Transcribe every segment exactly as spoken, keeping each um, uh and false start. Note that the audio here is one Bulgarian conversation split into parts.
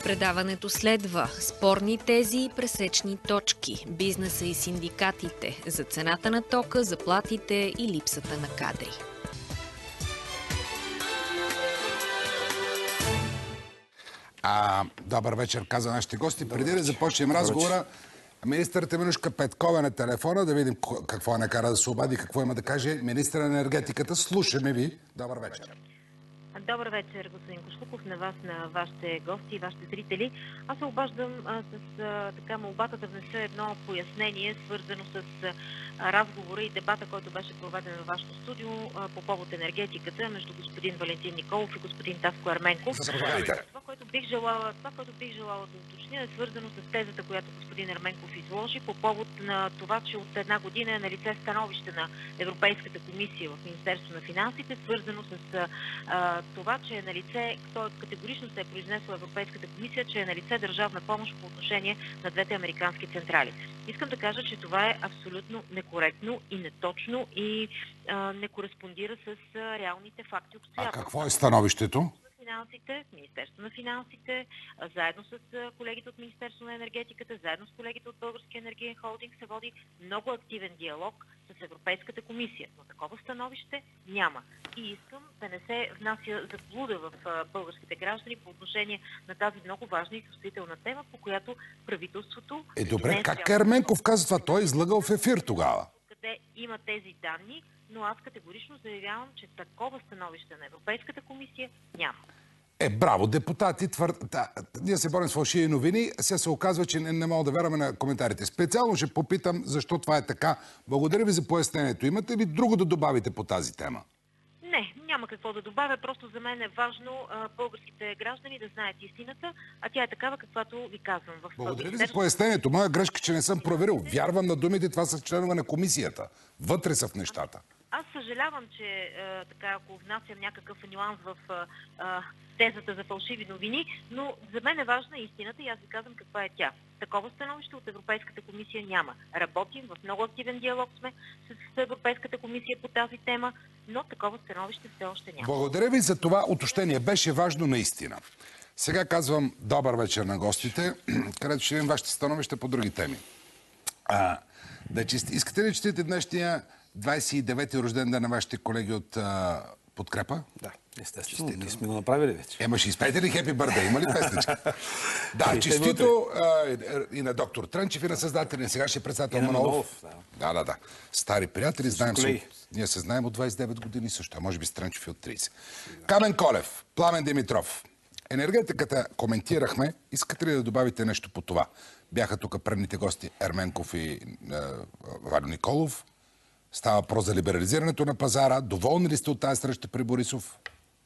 Предаването следва спорни тези и пресечни точки, бизнеса и синдикатите, за цената на тока, заплатите и липсата на кадри. А, добър вечер, каза нашите гости. Преди да започнем разговора, министър Теменужка Петкова на телефона, да видим какво накара да се обади, какво има да каже министър на енергетиката. Слушаме ви. Добър вечер. Добър вечер, господин Кошлуков, на вас, на вашите гости и вашите зрители. Аз се обаждам а, с а, така молбата да внеса едно пояснение, свързано с а, разговора и дебата, който беше проведен във вашето студио а, по повод енергетиката между господин Валентин Николов и господин Таско Ерменков. Това, което бих желала, това, което бих желала да уточня, е свързано с тезата, която господин Ерменков изложи по повод на това, че от една година е налице становище на Европейската комисия в Министерство на финансите, свързано с а, това, че е налице, той категорично се е произнесла Европейската комисия, че е налице държавна помощ по отношение на двете американски централи. Искам да кажа, че това е абсолютно некоректно и неточно и а, не кореспондира с а, реалните факти. А какво е становището? Финансите, Министерство на финансите, заедно с колегите от Министерство на енергетиката, заедно с колегите от Българския енергиен холдинг се води много активен диалог с Европейската комисия. Но такова становище няма. И искам да не се внася заблуда в българските граждани по отношение на тази много важна и чувствителна тема, по която правителството... Е, добре, как Ерменков каза това? Той е излъгал в ефир тогава. Къде има тези данни, но аз категорично заявявам, че такова становище на Европейската комисия няма. Е, браво, депутати твърд... Да, ние се борим с фалшиви новини, сега се оказва, че не, не мога да вярваме на коментарите. Специално ще попитам защо това е така. Благодаря ви за пояснението. Имате ли друго да добавите по тази тема? Не, няма какво да добавя. Просто за мен е важно а, българските граждани да знаят истината, а тя е такава, каквато ви казвам. В Благодаря ви за пояснението. Моя грешка, че не съм проверил. Вярвам на думите, това са членове на комисията. Вътре са в нещата. Аз съжалявам, че а, така, ако внасям някакъв нюанс в а, тезата за фалшиви новини, но за мен е важна истината и аз ви казвам каква е тя. Такова становище от Европейската комисия няма. Работим, в много активен диалог сме с Европейската комисия по тази тема, но такова становище все още няма. Благодаря ви за това уточнение. Беше важно наистина. Сега казвам добър вечер на гостите, където ще видим вашите становища по други теми. А, да чест... Искате ли да четите днешния двадесет и девети рожден ден на вашите колеги от а, Подкрепа? Да, естествено. Ние сме го направили вече. Ема ще изпеете ли Happy Birthday? Има ли песничка? Да, честито а, и на доктор Трънчев и на създателя. Сега ще е председател Манолов. Да. да, да, да. Стари приятели, знаем се. Ние се знаем от двадесет и девет години също, а може би с Трънчев и от тридесет. Камен Колев, Пламен Димитров. Енергетиката коментирахме. Искате ли да добавите нещо по това? Бяха тук предните гости Ерменков и Валю Николов. Става въпрос за либерализирането на пазара. Доволни ли сте от тази среща при Борисов?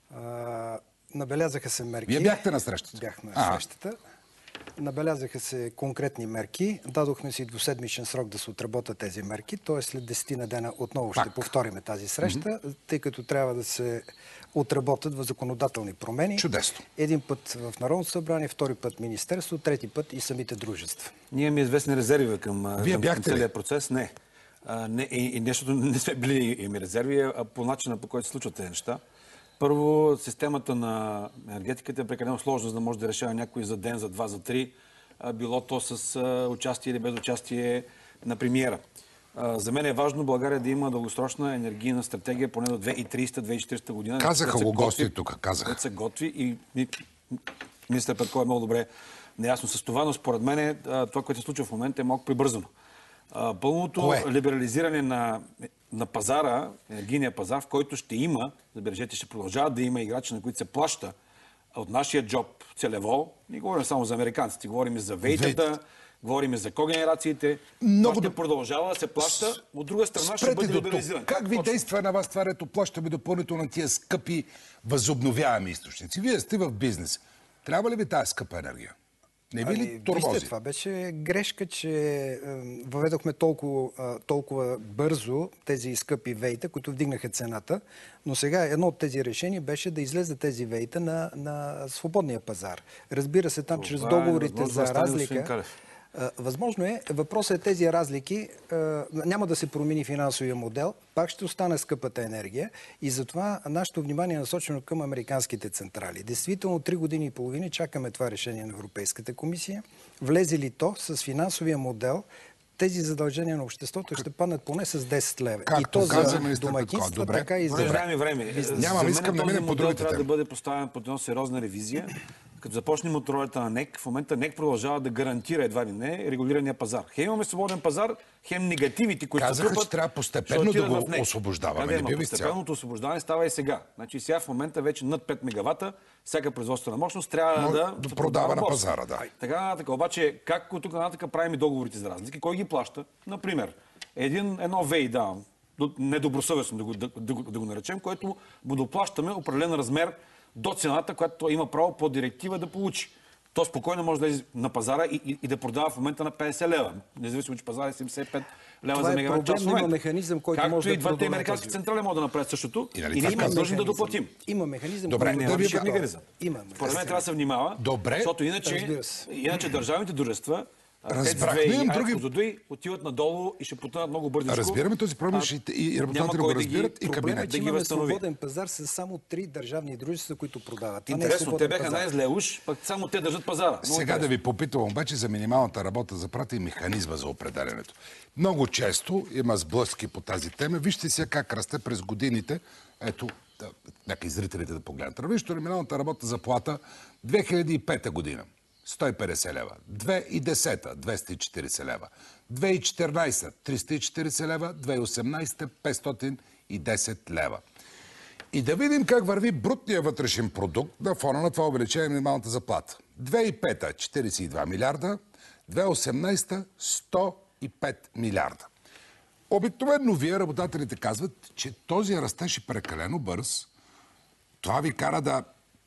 А, набелязаха се мерки. Вие бяхте на срещата? Бях на а. срещата. Набелязаха се конкретни мерки. Дадохме си двуседмичен срок да се отработят тези мерки. Т.е. след десет на дена отново Пак. ще повториме тази среща, mm-hmm. тъй като трябва да се отработят в законодателни промени. Чудесно. Един път в Народното събрание, втори път Министерство, трети път и самите дружества. Ние имаме известни резерви към, Вие към целия процес. Не. А, не, и, и нещото не сме били ими резерви, а по начина, по който се случват тези неща. Първо, системата на енергетиката е прекалено сложна, за да може да решава някой за ден, за два, за три, а, било то с а, участие или без участие на премиера. А, за мен е важно България да има дългосрочна енергийна стратегия поне до две хиляди и тридесета - две хиляди и четиридесета година. Казаха го гости тук, казаха. се готви и, и министър Петков е много добре неясно с това, но според мен това, което се случва в момента е малко прибързано. Пълното Кое? либерализиране на, на пазара, енергийния пазар, в който ще има, забележете, ще продължават да има играчи, на които се плаща от нашия джоб целево. Не говорим само за американците, говорим и за вейтата, говорим и за когенерациите. Много това ще да... продължава да се плаща, от друга страна Спрете ще бъде либерализиран. Как ви Точно. действа на вас това, рето плащаме допълнително на тия скъпи възобновяеми източници? Вие сте в бизнес. Трябва ли ви тази скъпа енергия? Не ви ли турбози? Вижте, това беше грешка, че е, въведохме толкова, толкова бързо тези скъпи вейта, които вдигнаха цената, но сега едно от тези решения беше да излезе тези вейта на, на свободния пазар. Разбира се, там това чрез договорите е за разлика... Възможно е. Въпросът е тези разлики. Няма да се промени финансовия модел, пак ще остане скъпата енергия и затова нашето внимание е насочено към американските централи. Действително, три години и половина чакаме това решение на Европейската комисия. Влезе ли то с финансовия модел, тези задължения на обществото ще паднат поне с десет лева. Както и то за министър домакинства, Петков, така и за време, време. Нямам, искам да минем по другите трябва теми. да бъде поставен под една сериозна ревизия. Като започнем от ролята на НЕК, в момента НЕК продължава да гарантира едва ли не регулирания пазар. Хем имаме свободен пазар, хем негативите, които се Казаха, трупат, че трябва постепенно да го НЕК. освобождаваме. Да, Не бива изцяло. постепенното освобождаване става и сега. Значи сега в момента вече над пет мегавата, всяка производствена мощност трябва Но, да, да продава на пазара. Да. Така нататък. Обаче, как от тук нататък правим и договорите за разлики? Кой ги плаща? Например, един, едно ВЕИ, да, недобросъвестно да го, да, да, го, да го наречем, което му доплащаме определен размер до цената, която той има право по директива да получи. То спокойно може да излезе на пазара и, и, и да продава в момента на петдесет лева. Независимо, че пазара е седемдесет и пет лева това за е мегаватт час в проблем, момента. има механизъм, който Както може да и двете продължи американски този. централи могат да направят същото. И, нали, И ние това сме длъжни да механизъм. доплатим. Има механизъм, Добре, който да Няма ви- никакъв механизъм. Има. Според мен трябва да се внимава, Добре. защото иначе, Разбира се. иначе държавните дружества, Разбрах. ТЕЦ-две Имам и други- Козлодуй отиват надолу и ще потънат много бързичко. Разбираме този проблем, А, ще и, и работодателите няма го кой да ги- разбират, и проблем е, кабинет. Че да ги имаме възстанови. свободен пазар с само три държавни дружества, които продават. Това не е Интересно, те свободен бяха пазар. най-зле уж, пък само те държат пазара. Много Сега интересно. да ви попитам обаче за минималната работа заплата и механизма за определенето. Много често има сблъски по тази тема. Вижте сега как расте през годините. Ето, да, нека и зрителите да погледнат. Вижте, минималната работа заплата две хиляди и пета година. сто и петдесет лева. две хиляди и десета двеста и четиридесет лева. две хиляди и четиринадесета триста и четиридесет лева. две хиляди и осемнадесета петстотин и десет лева. И да видим как върви брутния вътрешен продукт на фона на това увеличение на минималната заплата. две хиляди и пета четиридесет и два милиарда, две хиляди и осемнадесета сто и пет милиарда. Обикновено вие, работодателите, казват, че този растеж е прекалено бърз. Това ви кара да,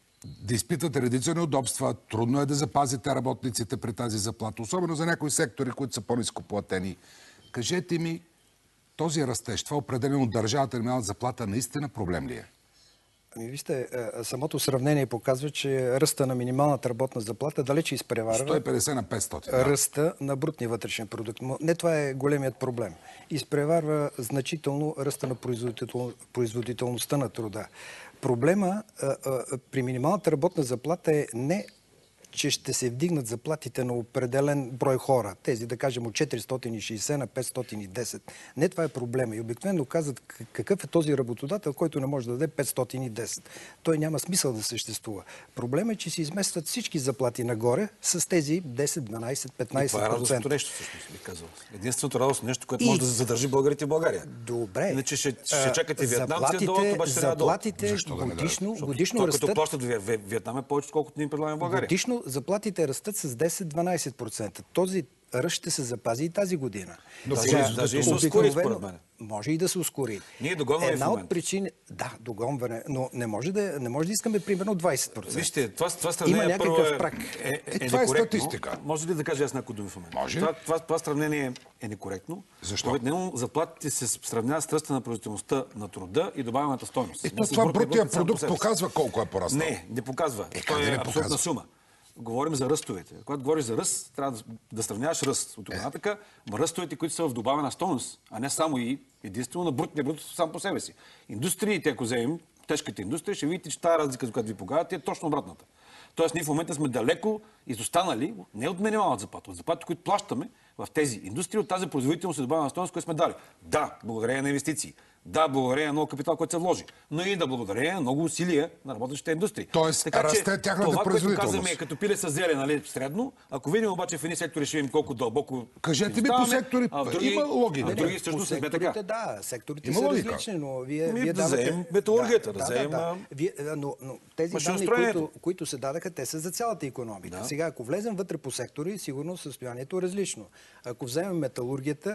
да изпитвате редица неудобства. Трудно е да запазите работниците при тази заплата, особено за някои сектори, които са по-ниско платени. Кажете ми, този растеж, това определено от държавата минимална заплата, наистина проблем ли е? Ами вижте, е, самото сравнение показва, че ръста на минималната работна заплата далече изпреварва сто и петдесет на петстотин. Да. ръста на брутния вътрешен продукт. Но не това е големият проблем. Изпреварва значително ръста на производител... производителността на труда. Проблема а, а, при минималната работна заплата е не че ще се вдигнат заплатите на определен брой хора. Тези, да кажем, от четиристотин и шейсет на петстотин и десет. Не това е проблема. И обикновено казват какъв е този работодател, който не може да даде петстотин и десет. Той няма смисъл да съществува. Проблема е, че се изместват всички заплати нагоре с тези десет, дванадесет, петнадесет процента. Това е радостното нещо, всъщност, би казал. Единственото радостно нещо, което И... може да задържи българите в България. Добре. Иначе ще, ще чакате вьетнамци да долу, това ще трябва долу. Заплатите годишно, годишно това, растат... като плащат в Виетнам е повече, отколкото ни предлагаме в България. Годишно заплатите растат с десет-дванадесет процента. Този ръст ще се запази и тази година. Но Даже, даже и се ускори, според мен. Може и да се ускори. Ние догонваме Една в от момента. причини... Да, догонване, но не може да, не може да искаме примерно двадесет процента. Вижте, това, това Има сравнение първо някакъв е, прак. е, е, Е, е това е некоректно. статистика. Може ли да кажа аз някои думи в момента? Може. Това, това, това сравнение е некоректно. Защо? Обикновено заплатите се сравняват с ръста на производителността на труда и добавената стойност. Ето Не с това брутния брутния продукт сам по продукт себе си. показва колко е пораснал. Не, не показва. Е, Той къде е не абсолютна показва? сума. Говорим за ръстовете. Когато говориш за ръст, трябва да, да сравняваш ръст от тук нататък, ма ръстовете, които са в добавена стойност, а не само и единствено на брутния продукт сам по себе си. Индустриите, ако вземем тежката индустрия, ще видите, че тази разлика, за която ви показвате, е точно обратната. Тоест, ние в момента сме далеко изостанали не от минималната заплата, от заплатите, които плащаме в тези индустрии, от тази производителност и добавена стойност, която сме дали. Да, благодарение на инвестиции. Да, благодарение на много капитал, който се вложи. Но и да благодарение на много усилия на работещите индустрии. Тоест, така, че, расте тяхната това, което производителност. казваме е като пиле с зеле, нали, средно. Ако видим обаче в едни сектори ще видим колко дълбоко. Кажете ми изоставаме, по сектори, а в други, има логика. а в други По всъщност не сме секторите, така. да, секторите Има са логика. различни, но вие, Ами, вие да давате... вземем металургията, да да, вземем, да, а, да. Вие, а, но, но тези данни, машиностроението. които, които се дадаха, те са за цялата икономика. Да. Сега, ако влезем вътре по сектори, сигурно състоянието е различно. Ако вземем металургията,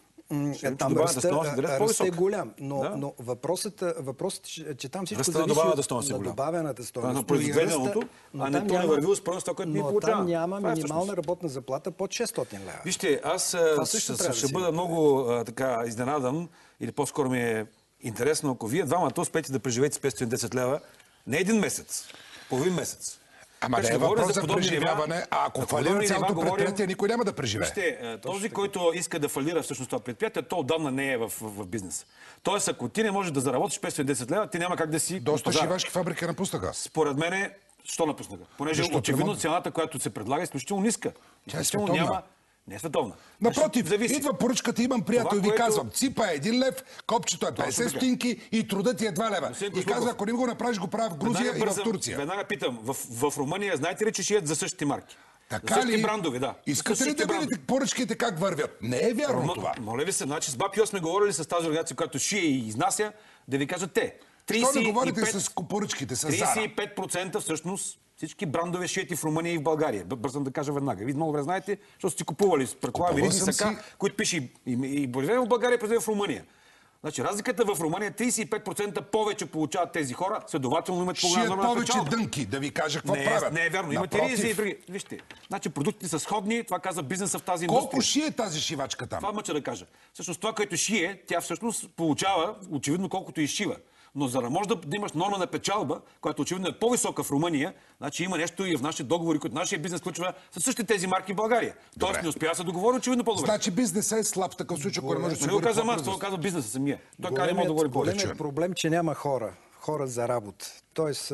м, Ще там добавената ръста, стойност е далеч ръста е по-висока. голям. Но, Да. но въпросът, въпросът, че, че там всичко Ръста на зависи добавената от стойност е на голям. добавената стойност. На Но и произведеното, ръста- но а не там то не няма- върви успоредно с това, което ние Но получаваме. там няма Това е минимална всъщност. работна заплата под шестстотин лева. Вижте, аз а, Това също ще, трябва да ще си бъда има много а, така изненадан, или по-скоро ми е интересно, ако вие двамата успеете да преживеете с петстотин и десет лева не един месец, половин месец. Ама да е въпрос за преживяване, а ако фалира цялото предприятие, никой няма да преживее. Вижте, този, който иска да фалира всъщност това предприятие, то отдавна не е в, в, в бизнес. Тоест, ако ти не можеш да заработиш петстотин и десет лева, ти няма как да си. Доста шивашки фабрики напуснаха. Според мен, що напуснаха? Понеже очевидно цената, която се предлага, е изключително ниска. Тя е световна. Няма... Не е световна. Напротив, зависи. Идва поръчката, имам приятел и ви което... казвам, ципа е един лев, копчето е петдесет стотинки и трудът ти е два лева. И казва, ако не го направиш, го правя в Грузия и в Турция. Веднага питам, в, в Румъния знаете ли, че шият за същите марки? Така за същите ли? Брандови, да. Искате ли да видите поръчките как вървят? Не е вярно М- това. Моля ви се, значи с Бапио сме говорили с тази организация, която шие и изнася, да ви кажат те. Що не говорите с поръчките, с Зара? тридесет и пет процента всъщност всички брандове шиети в Румъния и в България. Бързам да кажа веднага. Вие много добре знаете, защото сте купували предполагам вериги сака, си... които пише и, и, и произведено в България, произведено в Румъния. Значи разликата в Румъния тридесет и пет процента повече получават тези хора, следователно имат по-голяма норма на печалба. Повече дънки, да ви кажа какво не, правят. Не е вярно, имат и ризи и други. Вижте, значи продуктите са сходни, това казва бизнеса в тази индустрия. Колко шие тази шивачка там? Това мъча да кажа. Всъщност това, което шие, тя всъщност получава очевидно колкото и шива. Но за да може да, да имаш норма на печалба, която очевидно е по-висока в Румъния, значи има нещо и в нашите договори, които нашия бизнес включва с същите тези марки в България. Добре. Тоест не успява да се договори очевидно по-добре. Значи бизнесът е слаб в такъв случай, ако не може да се говори. Не го казвам аз, това го казва бизнеса самия. Той казва, не може да говори повече. Големият проблем, че няма хора. Хора за работа. Тоест,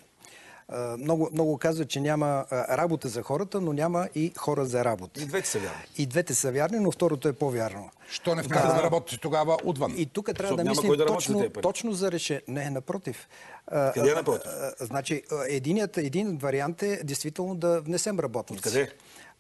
много, много казват, че няма работа за хората, но няма и хора за работа. И двете са вярни. И двете са вярни, но второто е по-вярно. Що не вкара да работи тогава отвън? И тук трябва да мислим да точно, точно за решение. Не, напротив. Къде е напротив? Значи, единият, един вариант е действително да внесем работници. Откъде?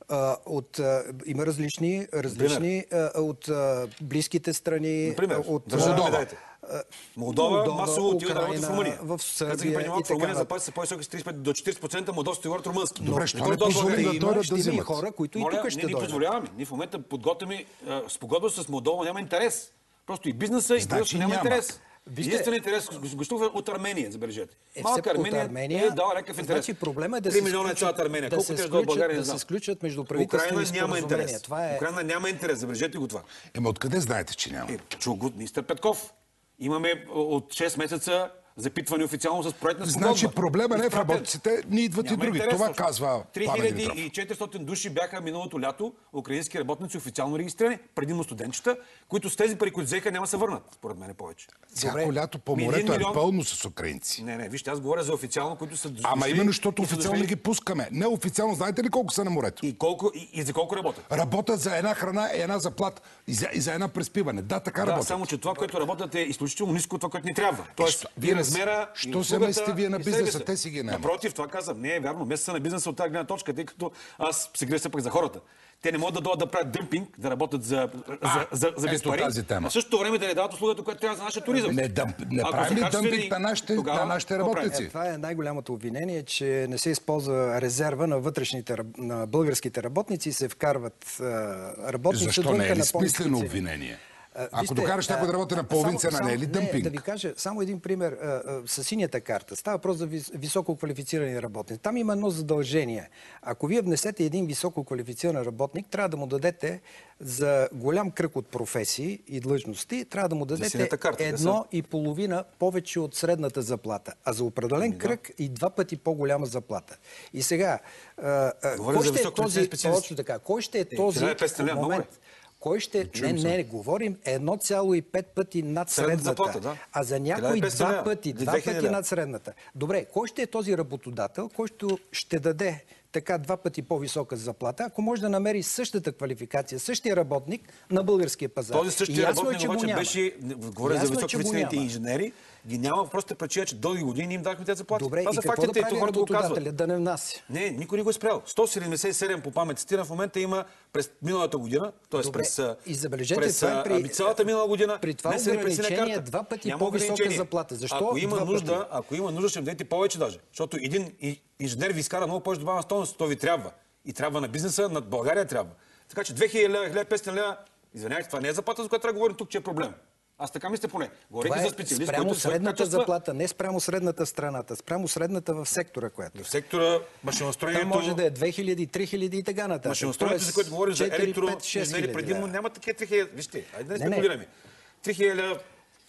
От, а, има различни, различни а, от а, близките страни. Например, от Молдова. Молдова, Молдова масово отива да работи в Румъния. В Сърбия и в Румъния заплати са по-високи с тридесет и пет до четиридесет процента, молдовците говорят румънски. Добре, що не позволим да дойдат да вземат? Хора, които и тук ще дойдат. Ние позволяваме. Ние в момента подготвяме спогодба с Молдова, няма интерес. Просто и бизнеса, и бизнеса няма интерес. Единствен интерес гостува от Армения, забележете. Малка Армения е дала някакъв интерес. Значи проблема е да три милиона е цялата Армения. Колко те до България не знам. Да се сключат между правителствени споразумения. Украйна няма интерес, забележете го това. Ема откъде знаете, че няма? Чу го министър Петков. Имаме от шест месеца запитване официално с проектна спогодба. Значи проблема не е в работниците, ни идват и други. Интерес, това казва три хиляди и четиристотин души бяха миналото лято украински работници официално регистрирани, предимно студентчета, които с тези пари, които взеха, няма да се върнат, според мен повече. Всяко лято по морето е пълно с украинци. Не, не, вижте, аз говоря за официално, които са дошли. Ама именно, защото официално ги пускаме. Неофициално, знаете ли колко са на морето? И, колко, и, и за колко работят? Работят за една храна и една заплата. И за, и за една преспиване. Да, така да, работят. Само, че това, което работят е изключително ниско от това, което ни трябва. Тоест, вие размера. Що се месите вие на бизнеса? Те си ги нямат. Напротив, това казвам. Не е вярно. Месеца на бизнеса от тази гледна точка, тъй като аз се греша пък за хората. Те не могат да дойдат да правят дъмпинг, да работят за, а, за, за, за без пари. А в същото време да не дават услугата, която трябва за нашия туризъм. Не, дъмп, не правим ли дъмпинг на нашите, тогава, на нашите работници? Е, това е най-голямото обвинение, че не се използва резерва на вътрешните, на българските работници и се вкарват работници. Защо не е ли смислено обвинение? Ако Вижте, докараш някой да работи на половин цена, не е ли дъмпинг? Да ви кажа само един пример с синята карта. Става въпрос за високо квалифицирани работници. Там има едно задължение. Ако вие внесете един високо квалифициран работник, трябва да му дадете за голям кръг от професии и длъжности, трябва да му дадете карта, едно и половина повече от средната заплата. А за определен кръг и два пъти по-голяма заплата. И сега, кой ще, е този, точно така, кой ще е този момент? Кой ще... Не, не, не, говорим едно цяло и пет пъти над средната. Заплата, да. А за някой два пъти, два пъти над средната. Добре, кой ще е този работодател, който ще даде така два пъти по-висока заплата, ако може да намери същата квалификация, същия работник на българския пазар? Този същия работник обаче беше, говоря за висококвалифицираните инженери, ги няма просто причина, че дълги години им дахме тези заплати. Добре, това и какво да прави работодателя? Да не внася? Не, никой не го е спрял. сто седемдесет и седем по памет цитира в момента има през миналата година, т.е. през, и забележете, през това е при, цялата минала година. При това ограничение два пъти по-висока заплата. Защо? Ако има нужда, ако има нужда, ще дадете повече даже. Защото един инженер ви изкара много повече добавена стойност, то ви трябва. И трябва на бизнеса, над България трябва. Така че две хиляди лева, хиляда и петстотин лева, извинявайте, това не е заплата, за която трябва да говорим тук, че е проблем. Аз така мисля поне. Говорите е за специалист, спрямо който средната качества... заплата, не спрямо средната в страната, спрямо средната в сектора, която. В сектора машиностроението... Там може да е две хиляди, три хиляди и така нататък. Машиностроението, за което говорим за електроинженери, предимно няма такива три хиляди. Вижте, айде да не спекулираме. три хиляди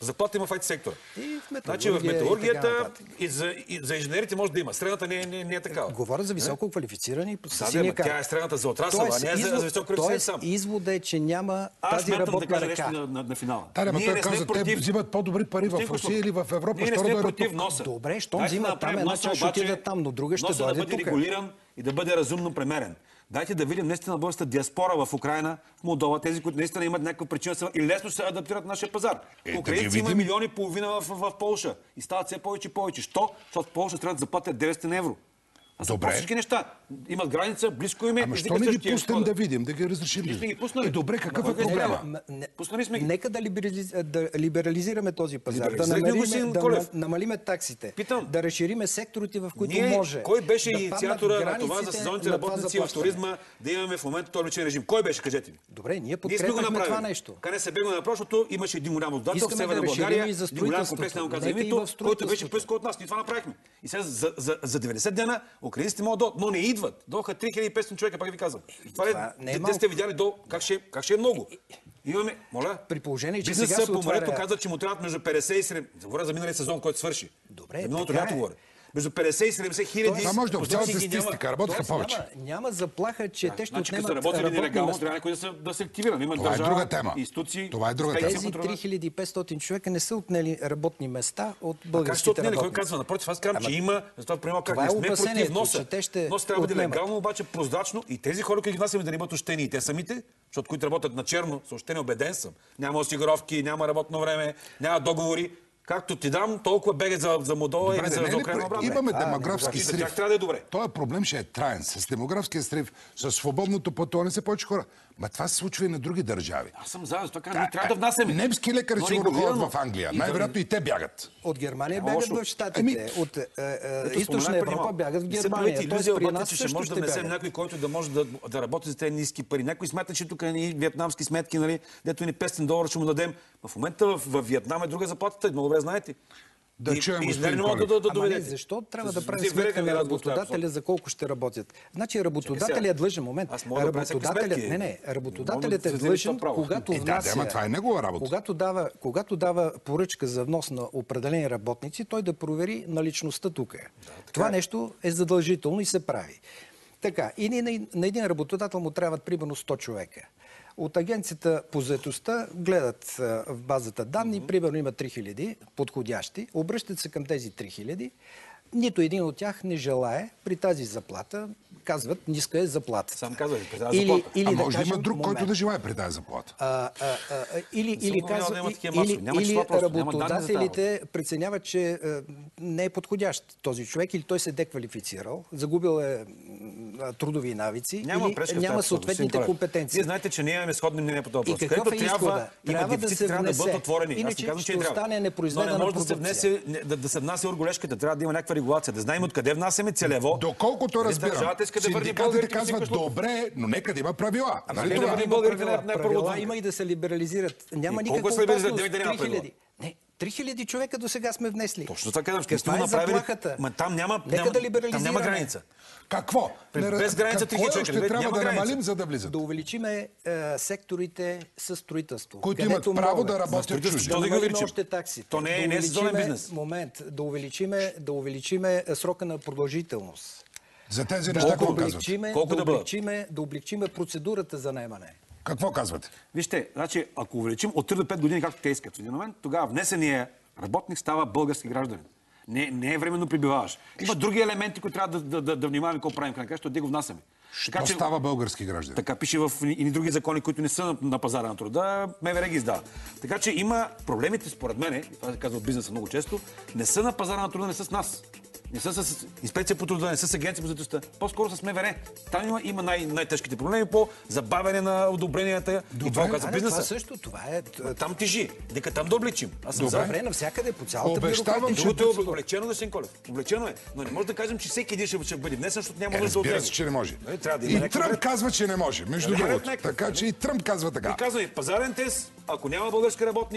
Заплата има в ай ти сектора. И в металургия, значи в металургията и, и, и, за, и за инженерите може да има. Средната не, не, не е такава. Говоря за високо квалифицирани. Да, да, тя е средната за отрасъл, а не е за, за високо квалифицирани сам. Изводът е, че няма Аз тази работна да кажа ръка. нещо на, на, на финала. Да, но той каза, те взимат по-добри пари в Русия или в Европа. Ние не сме против носа. Добре, щом взимат там, една част ще отидат там, но друга ще дойде тук. Носа да бъде регулиран и да бъде разумно премерен. Дайте да видим наистина българската диаспора в Украина, в Молдова, тези, които наистина имат някаква причина и лесно се адаптират на нашия пазар. Е, Украинци има милиони и половина в, в, в Полша и стават все повече и повече. Що? Защото в Полша трябва да заплатят деветстотин евро. А са всички неща. Имат граница, близко им е. Ама що не ги пуснем да видим, да ги разрешим? Ние сме ги пуснали. Е, добре, какъв е проблема? Пуснали сме ги. Нека да, либерализ... да либерализираме този пазар, да намалиме, да намалиме таксите, Питам. да разшириме секторите, в които Ние, може. Кой беше да инициатора на това за сезонните на работници в туризма да имаме в момента този личен режим? Кой беше, кажете ми? Добре, ние Ние сме го подкрепяхме направили. това нещо. КНСБ го направи, защото имаше един голям отдател в Искаме Северна да разширим България, и за един голям комплекс строителството. на Нека и в който беше строителството. поискал от нас. Ние това направихме. И сега за, за, за деветдесет дена украинците могат да дойдат, но не идват. Доха три хиляди и петстотин човека, пак ви казвам. Това това не е е, малко. те сте видяли до как ще, как ще е много. Имаме, моля, При положение, че сега бизнеса се по морето отваря... каза, че му трябват между петдесет и седемдесет. Говоря за миналия сезон, който свърши. Добре, За миналото така лято е. говоря. Между петдесет и седемдесет хиляди. Това може да е официалната ги няма. статистика, работиха Тоест, повече. Няма, няма заплаха, че те ще Значи, като отнемат са работили работни нелегално, места. трябва някой да се, да се активира. Има Това е държава, друга тема. институции. Това е друга инспекция тема. по Тези труда. три хиляди и петстотин човека не са отнели работни места от Как ще българските отнели? Кой работници. казва? Напротив, аз казвам, Ама, че има. Затова приема как това е не сме против опасението, носа. че те ще Нос трябва да бъде отнемат. легално, обаче прозрачно. И тези хора, които ги внасяме да не бъдат ощени. И те самите, защото които работят на черно, са ощени, убеден съм. Няма осигуровки, няма работно време, няма договори. Както ти дам, толкова бега за, за Молдова Добре, и за, не е за ли Украина пре- обратно. Имаме А, не, демографски за срив. тях трябва да е добре. Този проблем ще е траен. С демографския срив, с свободното пътуване са повече хора. Ма това се случва и на други държави. Аз съм за, затова казвам, ние трябва да внасяме. Немски лекари Но сигурно регулирано. ходят в Англия. И Най-вероятно и те бягат. От Германия Няма бягат лошо. в Щатите, Ами, от е, е, Ето, източна споменах преди Европа малко. бягат в Не се Германия. правете Тоест илюзия, при обаче, нас че ще също може да ще внесем бягат. някой, който да може да, да работи за тези ниски пари. Някой смята, че тук ни виетнамски сметки, нали, дето ни петстотин долара ще му дадем. В момента в, в Виетнам е друга заплатата, много добре знаете. Да И- чуем, и господин не могат Колев. да, да Ама не, доведете. защо трябва да С- правим вие сметка верете ми на разговор в тази работодателя посока. за колко ще работят? Значи работодателят сега, е длъжен, момент. аз мога да правя всякакви Работодателят, сметки. не, не, Мога работодателят да е се вземе длъжен, това право. когато Е, да, внася, да, ама това е негова работа. когато дава, когато дава поръчка за внос на определени работници, той да провери наличността тук. Това нещо е задължително и се прави. Така, и на, на един работодател му трябват примерно сто човека. От агенцията по заетостта гледат а, в базата данни, mm-hmm. примерно има три хиляди подходящи, обръщат се към тези три хиляди, нито един от тях не желае при тази заплата, казват, ниска е заплата. Сам казах, при тази заплата. А да може да кажем, има друг, момент. който да желае при тази заплата. А, а, а, или съм или, го видял казва, да има и- такива масови. или, Няма или числа просто, няма данни за работодателите преценяват, че а, не е подходящ този човек или той се е деквалифицирал, загубил е м, трудови навици Няма или пречка в няма тази посока, съответните господин Колев. компетенции. Вие знаете, че ние имаме сходни мнения по този И въпрос. какъв Където е трябва, изхода? има Трябва да дефицит, се трябва да бъдат внесе. отворени. Аз не Иначе казвам, че ще не трябва. остане Но не непроизведена може да се продукция. внесе, не- да, да се внася орголешката. Трябва да има някаква регулация. Да знаем откъде внасяме целево. Доколкото разбирам, държавата иска да върне синдикатите българите казват всичко. добре, но нека да има правила. Нали не това? да върне Има българите правила, на- на правила първото. има и да се либерализират. Няма И колко никаква се либерализират? опасност. Девет дни няма три хиляди. Не, три хиляди човека до сега сме внесли. Точно така казвам. Ще сте Каква го е направили. заплахата? Ма там няма, Нека няма, да там либерализираме. няма граница. Какво? Без Не- граница три Какво хиляди още човека, трябва няма да граница. намалим, за да влизат? Да увеличиме е, секторите с строителство. Които имат където право могат. да работят строителство, чужди. Да да ги намалим увеличим. още таксите. То не е- Да не е сезонен увеличиме- бизнес. Момент, да увеличиме, да увеличиме е, срока на продължителност. За тези Да, неща какво казват? облегчиме, Колко да, да бъдат? облегчиме, да облегчиме процедурата за наемане. Какво казвате? Вижте, значи, ако увеличим от три до пет години, както те искат в един момент, тогава внесения работник става български гражданин. Не, не е временно прибиваваш. Има други елементи, които трябва да, да, да, да внимаваме какво правим. Край, защото ние го внасяме. Що става български гражданин? Така пише в и и други закони, които не са на, на пазара на труда, МВР ги издава. Така че има проблемите, според мен, и това се казва в бизнеса много често, не са на пазара на труда, не са с нас. Не са с инспекция по труда, не са с агенция по заетостта. По-скоро с МВР. Там има, има най- най-тежките проблеми по забавяне на одобренията. И това казва А, не, това бизнеса. също, това е... Там тежи. Нека там да обличим. Аз съм за. Добре, навсякъде, по цялата Обещавам, бюрократия. че- Другото е облегчено, господин Колев. Облегчено е. Но не може да кажем, че всеки един ще, ще бъде внесен, защото няма Е, нужда от разбира него. се, че не може. Нали, трябва да има И някакъв Тръмп ред. казва, че не може. Между Няма другото. някакъв, Така че и Тръмп казва така. И казва и пазарен тест, ако няма български работник,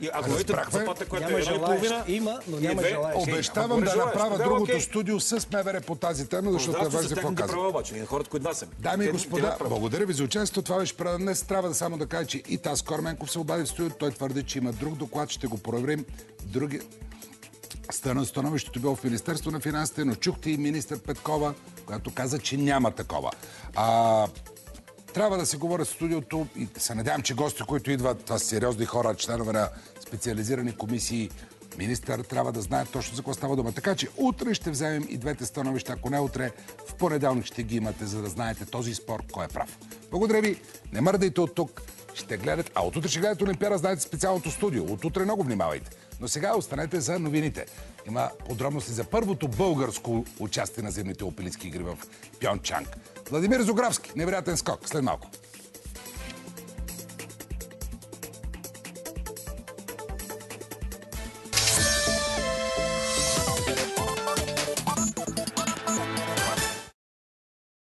И ако видите заплата, която е Няма едно и половина, желаещ. Има, но и няма две- желаещ. Обещавам Ако да желаеш, направя тогава другото окей. студио с МВР по тази тема, защото е Здравствуй важно с какво техните казвам. права обаче, ние хората, които внасяме. Дами и Те- те господа, имат право. благодаря ви за участието. Това беше права днес. Трябва да само да кажа, че и Тас Корменков се обади в студиото. Той твърди, че има друг доклад. Ще го проверим. Други... Стана становището било в Министерство на финансите, но чухте и министър Петкова, която каза, че няма такова. А, трябва да се говорят в студиото и се надявам, че гости, които идват, това са сериозни хора, членове на специализирани комисии, министър трябва да знаят точно за какво става дума. Така че утре ще вземем и двете становища. Ако не утре, в понеделник ще ги имате, за да знаете този спор, кой е прав. Благодаря ви. Не мърдайте от тук. Ще гледат, а от утре ще гледате Олимпиада, знаете специалното студио. От утре много внимавайте. Но сега останете за новините. Има подробности за първото българско участие на зимните олимпийски игри в Пьончанг. Владимир Зографски, невероятен скок. След малко.